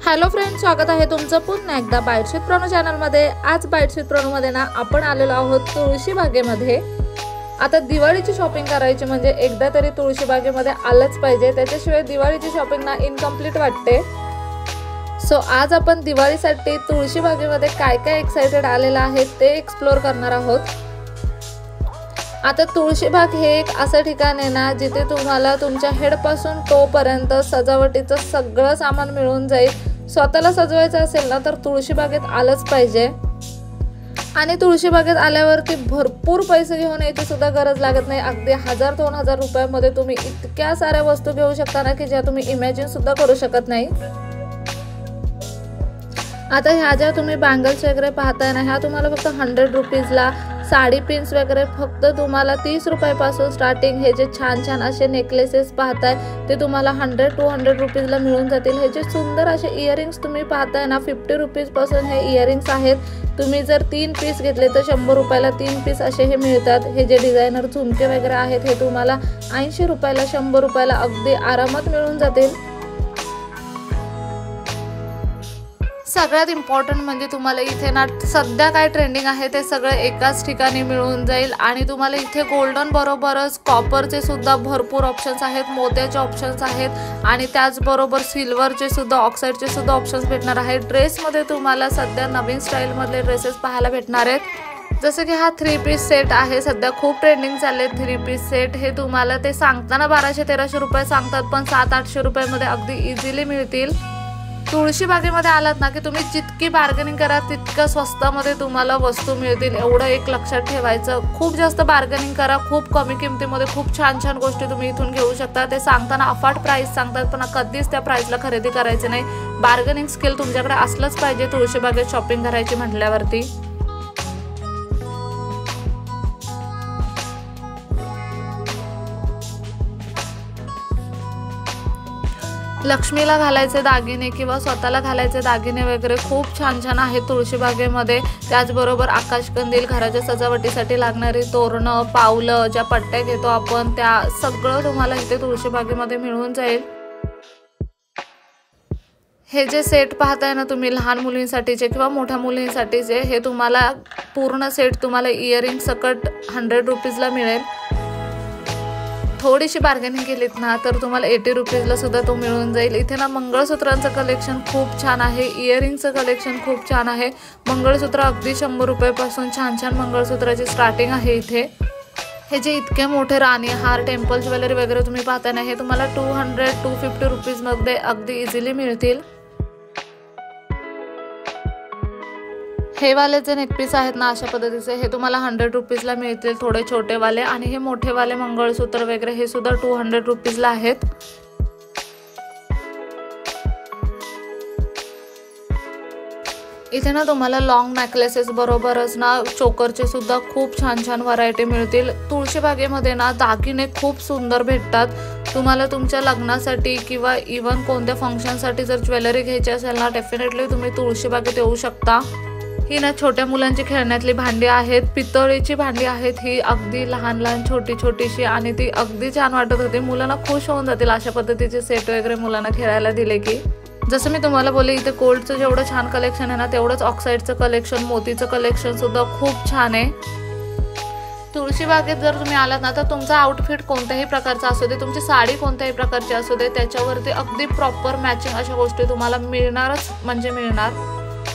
Hello friends, स्वागत आहे तुमचं पुन्हा एकदा बाईटशीत प्रणू चॅनलमध्ये। आज बाईटशीत प्रणूमध्ये ना आपण आलेलो आहोत तुळशी बागेमध्ये। आता दिवाळीची शॉपिंग करायची म्हणजे एकदा तरी तुळशी बागेमध्ये आलंच पाहिजे, त्याच्याशिवाय दिवाळीची शॉपिंग ना इनकम्प्लीट वाटते। सो आज आपण दिवाळीसाठी तुळशी बागेमध्ये काय काय एक्साइटेड आलेलं आहे ते एक्सप्लोर करणार आहोत। आता तुळशीबाग हे एक असं ठिकाण आहे ना जिथे तुम्हाला तुमच्या हेड पासून टो पर्यंत सजावटीचं सगळं सामान मिळून जाईल। स्वतःला सजवायचं असेल ना तर तुळशीबागेत आलंच पाहिजे। आणि तुळशीबागेत आल्यावरती भरपूर पैसे घेऊन यायची सुद्धा गरज लागत नाही। अगदी 1000-2000 रुपयामध्ये तुम्ही इतक्या साऱ्या वस्तू घेऊ शकता ना की ज्या तुम्ही इमॅजिन सुद्धा करू शकत नाही। आता ह्या ज्या तुम्ही बँगल्स वगैरे पाहताय ना, ह्या तुम्हाला फक्त 100 रुपीजला, साडी पिन्स वगैरे फक्त तुम्हाला 30 रुपयापासून स्टार्टिंग। हे जे छान छान असे नेकलेसेस पाहताय ते तुम्हाला 100-200 रुपीजला मिळून जातील। हे जे सुंदर असे इयरिंग्स तुम्ही पाहताय ना, 50 रुपीजपासून हे इयरिंग्स आहेत। तुम्ही जर 3 पीस घेतले तर 100 रुपयाला 3 पीस असे हे मिळतात। हे जे डिझायनर झुमके वगैरे आहेत हे तुम्हाला 80 रुपयाला 100 रुपयाला अगदी आरामात मिळून जातील। सगळ्यात इम्पॉर्टंट म्हणजे तुम्हाला इथे ना सध्या काय ट्रेंडिंग आहे ते सगळं एकाच ठिकाणी मिळून जाईल। आणि तुम्हाला इथे गोल्डन बरोबरच कॉपरचे सुद्धा भरपूर ऑप्शन्स आहेत, मोत्याचे ऑप्शन्स आहेत आणि त्याचबरोबर सिल्वरचे सुद्धा, ऑक्साईडचे सुद्धा ऑप्शन्स भेटणार आहेत। ड्रेसमध्ये तुम्हाला सध्या नवीन स्टाईलमधले ड्रेसेस पाहायला भेटणार आहेत। जसं की हा 3 पीस सेट आहे, सध्या खूप ट्रेंडिंग चालले 3 पीस सेट। हे तुम्हाला ते सांगताना 1200-1300 रुपये सांगतात, पण 700-800 रुपयामध्ये अगदी इझिली मिळतील। तुळशी बागेमध्ये आलात ना की तुम्ही जितकी बार्गेनिंग करा तितकं स्वस्तामध्ये तुम्हाला वस्तू मिळतील, एवढं एक लक्षात ठेवायचं। खूप जास्त बार्गेनिंग करा, खूप कमी किमतीमध्ये खूप छान छान गोष्टी तुम्ही इथून घेऊ शकता। ते सांगताना अफाट प्राइस सांगतात, पण कधीच त्या प्राइसला खरेदी करायचे नाही। बार्गेनिंग स्किल तुमच्याकडे असलंच पाहिजे तुळशी बागेत शॉपिंग करायची म्हटल्यावरती। लक्ष्मीला घालायचे दागिने किंवा स्वतःला घालायचे दागिने वगैरे खूप छान छान आहेत तुळशी बागेमध्ये। त्याचबरोबर आकाशकंदील, घराच्या सजावटीसाठी लागणारी तोरणं, पावलं, ज्या पट्ट्या घेतो आपण त्या सगळं तुम्हाला इथे तुळशी बागेमध्ये मिळून जाईल। हे जे सेट पाहताय ना तुम्ही लहान मुलींसाठीचे किंवा मोठ्या मुलींसाठीचे, हे तुम्हाला पूर्ण सेट तुम्हाला इयरिंग सकट 100 रुपीजला मिळेल। थोडीशी बार्गेनिंग केलीत ना तर तुम्हाला 80 रुपीजला सुद्धा तो मिळून जाईल। इथे ना मंगळसूत्रांचं कलेक्शन खूप छान आहे, इयरिंगचं कलेक्शन खूप छान आहे। मंगळसूत्र अगदी 100 रुपयापासून छान छान मंगळसूत्राची स्टार्टिंग आहे इथे। हे जे इतके मोठे राणी हार, टेम्पल ज्वेलरी वगैरे तुम्ही पाहताय ना, हे तुम्हाला 200-250 रुपीजमध्ये अगदी इझिली मिळतील। हे वाले जे नेकपीस आहेत ना अशा पद्धतीचे, हे तुम्हाला 100 रुपीजला मिळतील, थोडे छोटेवाले। आणि हे मोठेवाले मंगळसूत्र वगैरे हे सुद्धा 200 रुपीजला आहेत। इथे ना तुम्हाला लॉंग नेकलेसेस बरोबरच ना चोकरचे सुद्धा खूप छान छान व्हरायटी मिळतील। तुळशी बागेमध्ये ना दागिने खूप सुंदर भेटतात। तुम्हाला तुमच्या लग्नासाठी किंवा इवन कोणत्या फंक्शनसाठी जर ज्वेलरी घ्यायची असेल ना, डेफिनेटली तुम्ही तुळशी बागेत येऊ शकता। ही ना छोट्या मुलांची खेळण्यातली भांडी आहेत, पितळेची भांडी आहेत। ही अगदी लहान लहान छोटी छोटीशी आणि ती अगदी छान वाटत होती, मुलांना खुश होऊन जातील अशा पद्धतीचे सेट वगैरे मुलांना खेळायला दिले की। जसं मी तुम्हाला बोलले इथे गोल्डचं जेवढं छान कलेक्शन आहे ना तेवढंच ऑक्साईडचं कलेक्शन, मोतीचं कलेक्शन सुद्धा खूप छान आहे। तुळशी बागेत जर तुम्ही आलात ना तर तुमचा आउटफिट कोणत्याही प्रकारचा असू दे, तुमची साडी कोणत्याही प्रकारची असू दे, त्याच्यावरती अगदी प्रॉपर मॅचिंग अशा गोष्टी तुम्हाला मिळणारच म्हणजे मिळणार।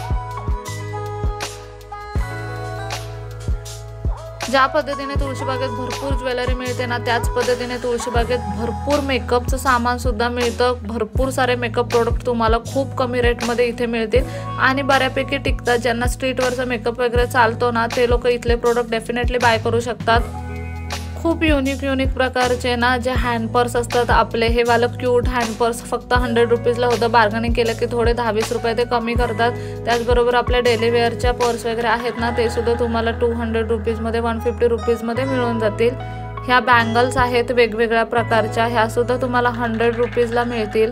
ज्या पद्धतीने तुळशीबागेत भरपूर ज्वेलरी मिळते ना, त्याच पद्धतीने तुळशीबागेत भरपूर मेकअपचं सामान सुद्धा मिळतं। भरपूर सारे मेकअप प्रोडक्ट तुम्हाला खूप कमी रेटमध्ये इथे मिळतील आणि बऱ्यापैकी टिकतात। ज्यांना स्ट्रीटवरचा मेकअप वगैरे चालतो ना ते लोक इथले प्रोडक्ट डेफिनेटली बाय करू शकतात। खूप युनिक प्रकारचे ना जे हँड पर्स असतात आपले, हे वालं क्यूट हँड पर्स फक्त 100 रुपीजला होतं। बार्गेनिंग केलं की थोडे 10-20 रुपये ते कमी करतात। त्याचबरोबर आपल्या डेली वेअरच्या पर्स वगैरे आहेत ना ते सुद्धा तुम्हाला 200 रुपीजमध्ये, 150 रुपीजमध्ये मिळून जातील। ह्या बँगल्स आहेत वेगवेगळ्या प्रकारच्या, ह्या सुद्धा तुम्हाला 100 रुपीजला मिळतील।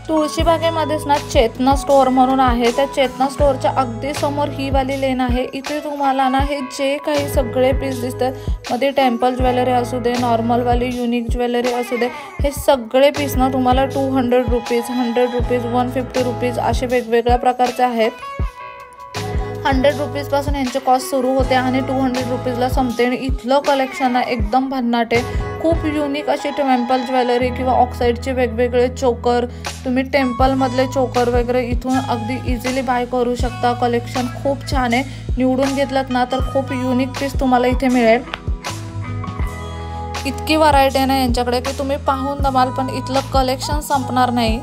तुळशीबागेमध्येच ना चेतना स्टोअर म्हणून आहे, त्या चेतना स्टोअरच्या अगदी समोर ही वाली लेन आहे। इथे तुम्हाला ना हे जे काही सगळे पीस दिसतात मध्ये टेम्पल ज्वेलरी असू दे, नॉर्मल वाली युनिक ज्वेलरी असू दे, हे सगळे पीस ना तुम्हाला 200 रुपीज, 100 रुपीज, 150 रुपीज असे वेगवेगळ्या प्रकारचे आहेत। 100 रुपीजपासून यांचे कॉस्ट सुरू होते आणि 200 रुपीजला संपते। आणि इथलं कलेक्शन आहे एकदम भन्नाट आहे, खूप युनिक अशी टेम्पल ज्वेलरी किंवा ऑक्साईडचे वेगवेगळे चोकर, तुम्ही टेम्पलमधले चोकर वगैरे इथून अगदी इझिली बाय करू शकता। कलेक्शन खूप छान आहे, निवडून घेतलात ना तर खूप युनिक पीस तुम्हाला इथे मिळेल। इतकी व्हरायटी आहे ना यांच्याकडे की तुम्ही पाहून दमाल, पण इथलं कलेक्शन संपणार नाही।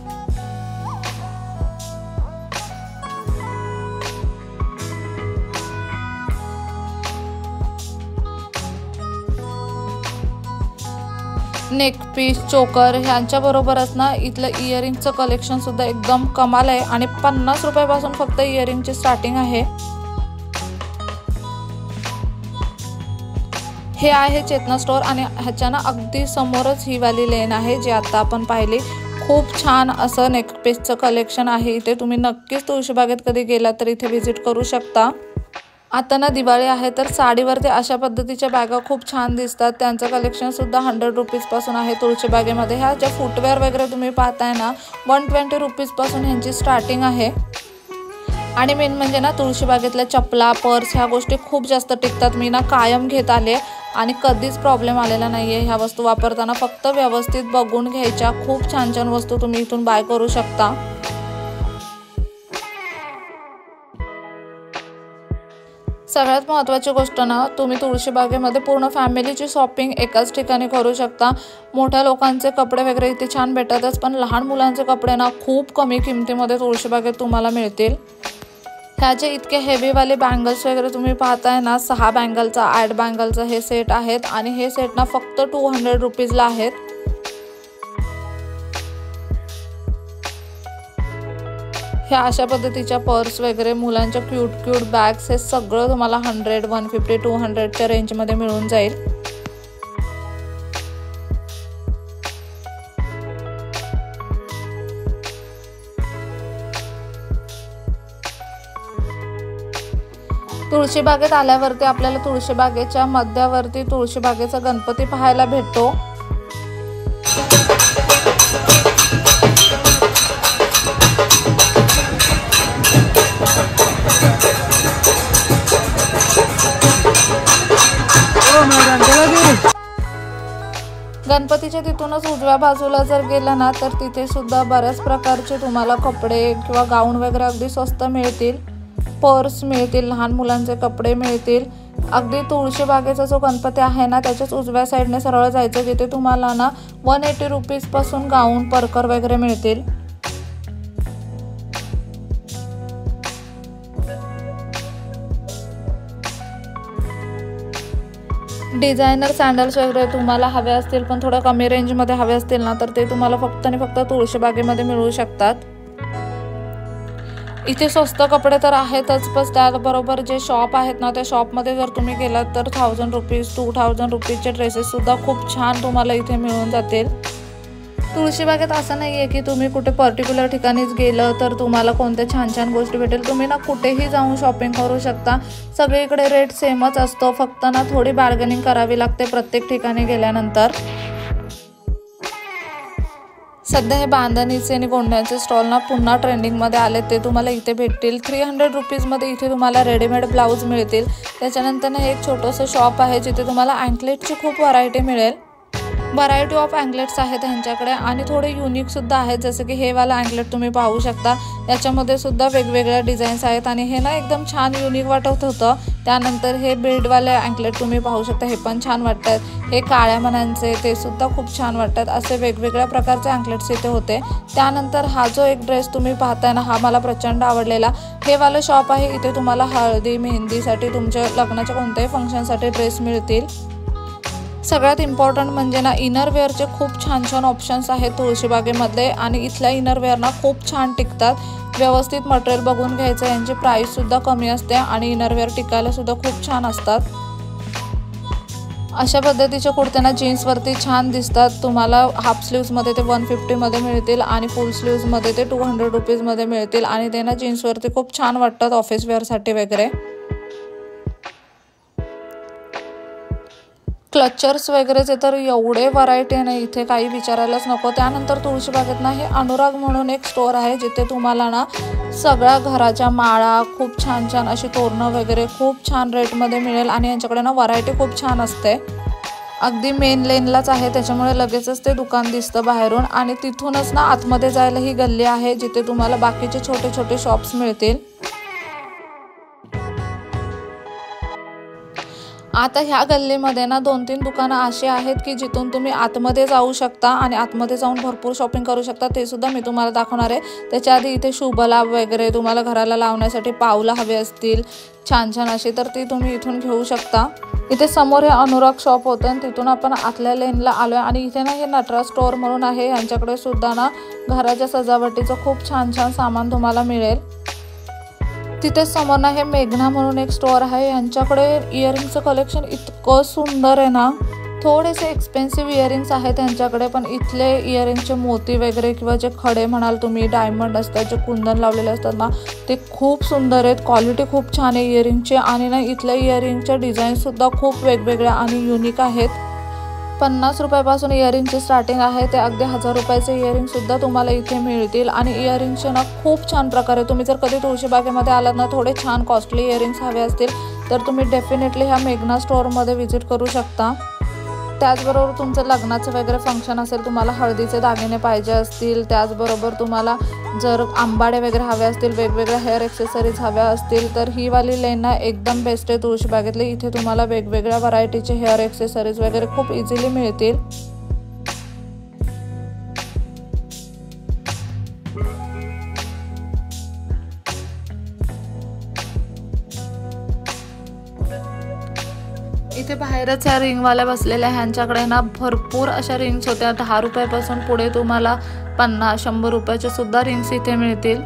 नेक पीस, चोकर ह्यांच्याबरोबरच ना इथलं इयरिंगचं कलेक्शन सुद्धा एकदम कमाल आहे आणि 50 रुपयापासून फक्त इयरिंगची स्टार्टिंग आहे। हे आहे चेतना स्टोअर आणि ह्याच्या ना अगदी समोरच ही वाली लेन आहे जी आता आपण पाहिली। खूप छान असं नेक पीसचं कलेक्शन आहे इथे, तुम्ही नक्कीच तुळशीबागेत कधी गेला तर इथे व्हिजिट करू शकता। आता ना दिवाळी आहे तर साडीवरती अशा पद्धतीच्या बॅगा खूप छान दिसतात, त्यांचं कलेक्शन सुद्धा 100 रुपीजपासून आहे तुळशीबागेमध्ये। ह्या ज्या फुटवेअर वगैरे तुम्ही पाहताय ना 120 रुपीजपासून ह्यांची स्टार्टिंग आहे। आणि मेन म्हणजे ना तुळशीबागेतल्या चपला, पर्स ह्या गोष्टी खूप जास्त टिकतात। मी ना कायम घेत आले आणि कधीच प्रॉब्लेम आलेला नाही आहे ह्या वस्तू वापरताना, फक्त व्यवस्थित बघून घ्यायच्या। खूप छान छान वस्तू तुम्ही इथून बाय करू शकता। सगळ्यात महत्त्वाची गोष्ट ना, तुम्ही तुळशीबागेमध्ये पूर्ण फॅमिलीची शॉपिंग एकाच ठिकाणी करू शकता। मोठ्या लोकांचे कपडे वगैरे इथे छान भेटतातच, पण लहान मुलांचे कपडे ना खूप कमी किमतीमध्ये तुळशीबागेत तुम्हाला मिळतील। ह्याचे इतके हेवीवाले बँगल्स वगैरे तुम्ही पाहताय ना, 6 बँगलचा 8 बँगलचा हे सेट आहेत आणि हे सेट ना फक्त 200 रुपीजला आहेत। ह्या अशा पद्धतीच्या पर्स वगैरे, मुलांच्या क्यूट क्यूट बॅग्स, हे सगळं तुम्हाला 100, 150, 200च्या रेंजमध्ये मिळून जाईल। तुळशीबागेत आल्यावरती आपल्याला तुळशीबागेच्या मध्यावरती तुळशीबागेचा गणपती पाहायला भेटतो। गणपतीच्या तिथूनच उजव्या बाजूला जर गेला ना तर तिथे सुद्धा बऱ्याच प्रकारचे तुम्हाला कपडे किंवा गाऊन वगैरे अगदी स्वस्त मिळतील। पर्स मिळतील, लहान मुलांचे कपडे मिळतील। अगदी तुळशीबागेचा जो गणपती आहे ना त्याच्याच उजव्या साईडने सरळ जायचं, जिथे तुम्हाला ना 180 रुपीजपासून गाऊन, परकर वगैरे मिळतील। डिझायनर सँडल्स वगैरे तुम्हाला हवे असतील पण थोडं कमी रेंजमध्ये हवे असतील ना तर ते तुम्हाला फक्त आणि फक्त तुळशीबागेमध्ये मिळू शकतात। इथे स्वस्त कपडे तर आहेतच, पण त्याबरोबर जे शॉप आहेत ना त्या शॉपमध्ये जर तुम्ही गेलात तर 1000 रुपीज, 2000 रुपीजचे ड्रेसेससुद्धा खूप छान तुम्हाला इथे मिळून जातील। तुळशीबागेत असं नाही आहे की तुम्ही कुठे पर्टिक्युलर ठिकाणीच गेलं तर तुम्हाला कोणत्या छान छान गोष्टी भेटेल, तुम्ही ना कुठेही जाऊन शॉपिंग करू शकता। सगळीकडे रेट सेमच असतो, फक्त ना थोडी बार्गेनिंग करावी लागते प्रत्येक ठिकाणी गेल्यानंतर। सध्या हे बांधणीचे आणि गोंड्यांचे स्टॉल ना पुन्हा ट्रेंडिंगमध्ये आले, ते तुम्हाला इथे भेटतील। 300 रुपीजमध्ये इथे तुम्हाला रेडीमेड ब्लाऊज मिळतील। त्याच्यानंतर हे एक छोटंसं शॉप आहे जिथे तुम्हाला अँकलेटची खूप व्हरायटी मिळेल। व्हरायटी ऑफ अँकलेट्स आहेत ह्यांच्याकडे आणि थोडे युनिकसुद्धा आहेत, जसं की हे वाला अँकलेट तुम्ही पाहू शकता। याच्यामध्ये सुद्धा वेगवेगळ्या डिझाईन्स आहेत आणि हे ना एकदम छान युनिक वाटत होतं। त्यानंतर हे बीडवाले अँकलेट तुम्ही पाहू शकता, हे पण छान वाटतात। हे काळ्या मण्यांचे ते सुद्धा खूप छान वाटतात। असे वेगवेगळ्या प्रकारचे अँकलेट्स इथे होते। त्यानंतर हा जो एक ड्रेस तुम्ही पाहताय ना, हा मला प्रचंड आवडलेला। हे वालं शॉप आहे, इथे तुम्हाला हळदी, मेहंदीसाठी, तुमच्या लग्नाच्या कोणत्याही फंक्शनसाठी ड्रेस मिळतील। सगळ्यात इम्पॉर्टंट म्हणजे ना इनरवेअरचे खूप छान छान ऑप्शन्स आहेत तुळशीबागेमधले आणि इथल्या इनरवेअर ना खूप छान टिकतात। व्यवस्थित मटेरियल बघून घ्यायचं, यांची प्राईससुद्धा कमी असते आणि इनरवेअर टिकायला सुद्धा खूप छान असतात। अशा पद्धतीचे कुर्ते ना जीन्सवरती छान दिसतात। तुम्हाला हाफ स्लीव्समध्ये ते 150 मध्ये मिळतील आणि फुल स्लीव्समध्ये ते 200 रुपीजमध्ये मिळतील आणि ते ना जीन्सवरती खूप छान वाटतात ऑफिस वेअरसाठी वगैरे। क्लचर्स वगैरेचे तर एवढे व्हरायटी आहे ना, इथे काही विचारायलाच नको। त्यानंतर तुळशीबागेत ना हे अनुराग म्हणून एक स्टोर आहे, जिथे तुम्हाला ना सगळ्या घराच्या माळा, खूप छान छान अशी तोरणं वगैरे खूप छान रेटमध्ये मिळेल आणि यांच्याकडे ना व्हरायटी खूप छान असते। अगदी मेन लेनलाच आहे, त्याच्यामुळे लगेचच ते दुकान दिसतं बाहेरून आणि तिथूनच ना आतमध्ये जायला ही गल्ली आहे, जिथे तुम्हाला बाकीचे छोटे छोटे शॉप्स मिळतील। आता ह्या गल्लीमध्ये ना 2-3 दुकानं अशी आहेत की जिथून तुम्ही आतमध्ये जाऊ शकता आणि आतमध्ये जाऊन भरपूर शॉपिंग करू शकता, ते सुद्धा मी तुम्हाला दाखवणार आहे। त्याच्या आधी इथे शुभलाभ वगैरे तुम्हाला घराला लावण्यासाठी पावलं हवे असतील छान छान अशी, तर ती तुम्ही इथून घेऊ शकता। इथे समोर हे अनुराग शॉप होतं आणि तिथून आपण आतल्या लेनला आलो आहे आणि इथे ना हे नटराज स्टोर म्हणून आहे, यांच्याकडे सुद्धा ना घराच्या सजावटीचं खूप छान छान सामान तुम्हाला मिळेल। तिथे समोर ना हे मेघना म्हणून एक स्टोर आहे, यांच्याकडे इयरिंगचं कलेक्शन इतकं सुंदर आहे ना। थोडेसे एक्सपेन्सिव्ह इयरिंग्स आहेत त्यांच्याकडे, पण इथले इयरिंगचे मोती वगैरे किंवा जे खडे म्हणाल तुम्ही, डायमंड असतात, जे कुंदन लावलेले असतात ना, ते खूप सुंदर आहेत। क्वालिटी खूप छान आहे इयरिंगची आणि ना इथल्या इयरिंगच्या डिझाईनसुद्धा खूप वेगवेगळ्या आणि युनिक आहेत। 50 रुपयापासून इयरिंगची स्टार्टिंग आहे, ते अगदी 1000 रुपयाचे इयरिंगसुद्धा तुम्हाला इथे मिळतील आणि इयरिंगचे ना खूप छान प्रकारे, तुम्ही जर कधी तुळशीबागेमध्ये आलात ना, थोडे छान कॉस्टली इयरिंग्स हवे असतील तर तुम्ही डेफिनेटली ह्या मेघना स्टोअरमध्ये व्हिजिट करू शकता। त्याचबरोबर तुमचं लग्नाचं वगैरे फंक्शन असेल, तुम्हाला हळदीचे दागिने पाहिजे असतील, त्याचबरोबर तुम्हाला जर आंबाडे वगैरे हवे असतील, वेगवेगळ्या हेअर एक्सेसरीज हव्या असतील, तर ही वाली लेन ना एकदम बेस्ट आहे तुळशीबागेतली। इथे तुम्हाला वेगवेगळ्या व्हरायटीचे हेअर एक्सेसरीज वगैरे खूप इझिली मिळतील। इथे बाहेरच या रिंगवाल्या बसलेल्या, ह्यांच्याकडे ना भरपूर अशा रिंग्स होत्या। 10 रुपयापासून पुढे तुम्हाला 50-100 रुपयाच्या सुद्धा रिंग्स इथे मिळतील।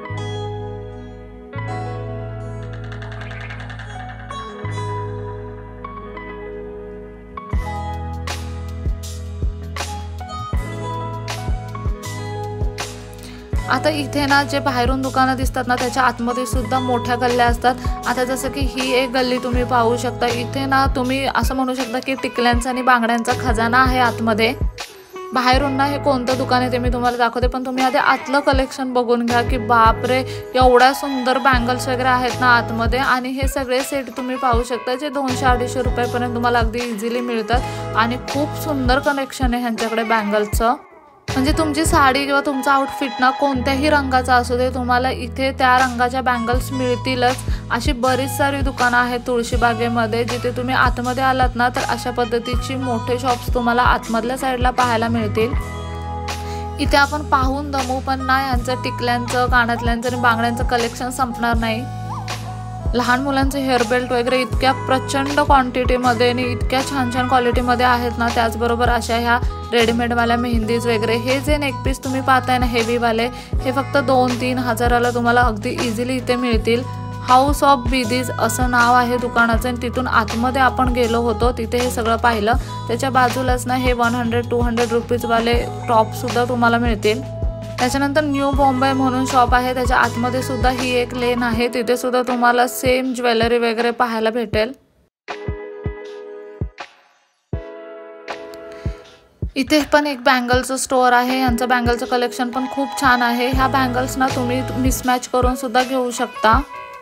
आता इथे ना जे बाहेरून दुकानं दिसतात ना, त्याच्या आतमध्ये सुद्धा मोठ्या गल्ल्या असतात। आता जसं की ही एक गल्ली तुम्ही पाहू शकता, इथे ना तुम्ही असं म्हणू शकता की टिकल्यांचा आणि बांगड्यांचा खजाना आहे आतमध्ये। बाहेरून ना हे कोणतं दुकान आहे ते मी तुम्हाला दाखवते, पण तुम्ही आधी आतलं कलेक्शन बघून घ्या की बापरे, एवढ्या सुंदर बँगल्स वगैरे आहेत ना आतमध्ये। आणि हे सगळे सेट तुम्ही पाहू शकता, जे 200-250 रुपयापर्यंत तुम्हाला अगदी इझिली मिळतात आणि खूप सुंदर कलेक्शन आहे ह्यांच्याकडे बँगल्सचं। म्हणजे तुमची साडी किंवा तुमचा आउटफिट ना कोणत्याही रंगाचा असू दे, तुम्हाला इथे त्या रंगाच्या बँगल्स मिळतीलच। अशी बरीच सारी दुकानं आहेत तुळशीबागेमध्ये, जिथे तुम्ही आतमध्ये आलात ना तर अशा पद्धतीची मोठे शॉप्स तुम्हाला आतमधल्या साईडला पाहायला मिळतील। इथे आपण पाहून दमू पण नाही, यांचं टिकल्यांचं, कानातल्यांचं आणि बांगड्यांचं कलेक्शन संपणार नाही। लहान मुलांचे हेअर बेल्ट वगैरे इतक्या प्रचंड क्वांटिटीमध्ये आणि इतक्या छान छान क्वालिटीमध्ये आहेत ना। त्याचबरोबर अशा ह्या रेडीमेडवाल्या मेहंदीज वगैरे, हे जे नेकपीस तुम्ही पाहताय ना हेवीवाले, हे फक्त 2-3 हजाराला तुम्हाला अगदी इझिली इथे मिळतील। हाऊस ऑफ बिदीज असं नाव आहे दुकानाचं आणि तिथून आतमध्ये आपण गेलो होतो, तिथे हे सगळं पाहिलं। त्याच्या बाजूलाच ना हे 100-200 रुपीजवाले टॉपसुद्धा तुम्हाला मिळतील। त्याच्यानंतर न्यू बॉम्बे म्हणून शॉप आहे, त्याच्या आतमध्ये सुद्धा ही एक लेन आहे, तिथे सुद्धा तुम्हाला सेम ज्वेलरी वगैरे पाहायला भेटेल। इथे पण एक बँगलचं स्टोअर आहे, यांचं बँगलचं कलेक्शन पण खूप छान आहे। ह्या बँगल्स ना तुम्ही मिसमॅच करून सुद्धा घेऊ शकता।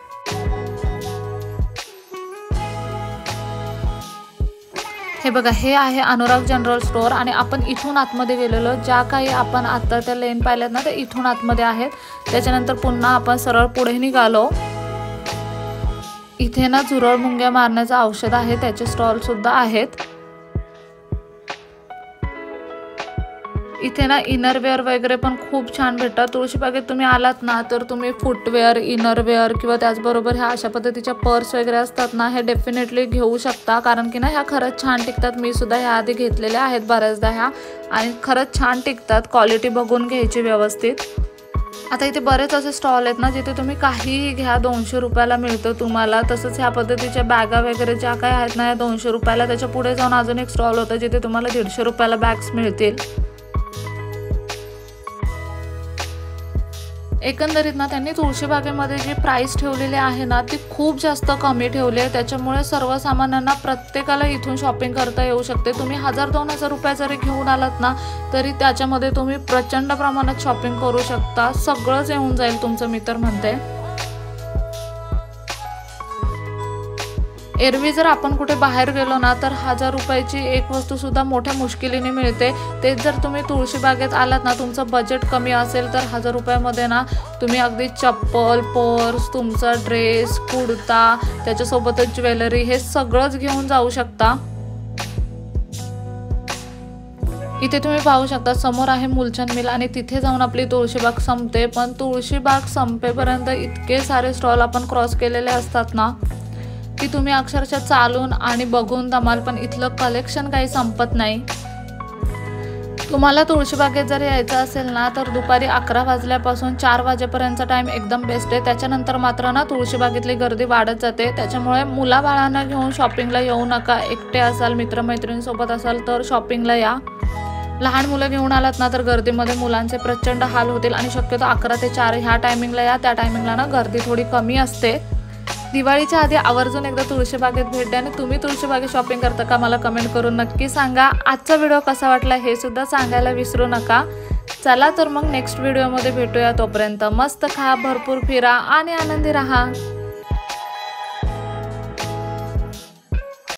हे बघा, हे आहे अनुराग जनरल स्टोअर आणि आपण इथून आतमध्ये गेलेलो, ज्या काही आपण आता त्या लेन पाहिल्यात ना ते इथून आतमध्ये आहेत। त्याच्यानंतर पुन्हा आपण सरळ पुढे निघालो। इथे ना झुरळ मुंग्या मारण्याचं औषध आहे, त्याचे स्टॉल सुद्धा आहेत। इथे ना इनरवेअर वगैरे पण खूप छान भेटतात। तुळशीबागेत तुम्ही आलात ना तर तुम्ही फुटवेअर, इनरवेअर किंवा त्याचबरोबर ह्या अशा पद्धतीच्या पर्स वगैरे असतात ना, हे डेफिनेटली घेऊ शकता, कारण की ना ह्या खरंच छान टिकतात। मी सुद्धा ह्या आधी घेतलेल्या आहेत बऱ्याचदा ह्या, आणि खरंच छान टिकतात। क्वालिटी बघून घ्यायची व्यवस्थित। आता इथे बरेच असे स्टॉल आहेत ना जिथे तुम्ही काहीही घ्या 200 रुपयाला मिळतं तुम्हाला। तसंच ह्या पद्धतीच्या बॅगा वगैरे ज्या काय आहेत ना या 200 रुपयाला। त्याच्या पुढे जाऊन अजून एक स्टॉल होतं जिथे तुम्हाला 150 रुपयाला बॅग्स मिळतील। एकंदरीत ना त्यांनी तुळशीबागेमध्ये जी प्राइस ठेवलेली आहे ना ती खूप जास्त कमी ठेवली आहे, त्याच्यामुळे सर्वसामान्यांना प्रत्येकाला इथून शॉपिंग करता येऊ शकते। तुम्ही 1000-2000 रुपये जरी घेऊन आलात ना तरी त्याच्यामध्ये तुम्ही प्रचंड प्रमाणात शॉपिंग करू शकता, सगळंच येऊन जाईल तुमचं, मी तर म्हणते। एरवी जर आपण कुठे बाहेर गेलो ना तर 1000 रुपयाची एक वस्तू सुद्धा मोठ्या मुश्किलीने मिळते। तेच जर तुम्ही तुळशीबागेत आलात ना, तुमचं बजेट कमी असेल तर 1000 रुपयामध्ये ना तुम्ही अगदी चप्पल, पर्स, तुमचा ड्रेस, कुर्ता, त्याच्यासोबतच ज्वेलरी हे सगळंच घेऊन जाऊ शकता। इथे तुम्ही पाहू शकता समोर आहे मूलचंद मिल आणि तिथे जाऊन आपली तुळशीबाग संपते। पण तुळशीबाग संपेपर्यंत इतके सारे स्टॉल आपण क्रॉस केलेले असतात ना की तुम्ही अक्षरशः चालून आणि बघून दमाल, पण इथलं कलेक्शन काही संपत नाही। तुम्हाला तुळशीबागेत जर यायचं असेल ना तर दुपारी 11 वाजल्यापासून 4 वाजेपर्यंतचा टाइम एकदम बेस्ट आहे। त्याच्यानंतर मात्र ना तुळशीबागेतली गर्दी वाढत जाते, त्याच्यामुळे मुलाबाळांना घेऊन शॉपिंगला येऊ नका। एकटे असाल, मित्रमैत्रिणींसोबत असाल तर शॉपिंगला या। लहान मुलं घेऊन आलात ना तर गर्दीमध्ये मुलांचे प्रचंड हाल होतील आणि शक्यतो 11 ते 4 ह्या टायमिंगला या, त्या टायमिंगला ना गर्दी थोडी कमी असते। दिवाळीच्या आधी आवर्जून एकदा तुळशीबागेत भेट द्या आणि तुम्ही तुळशीबागेत शॉपिंग करता का मला कमेंट करून नक्की सांगा। आजचा व्हिडिओ कसा वाटला हे सुद्धा सांगायला विसरू नका। चला तर मग नेक्स्ट व्हिडिओमध्ये भेटूया, तोपर्यंत मस्त खा, भरपूर फिरा आणि आनंदी राहा।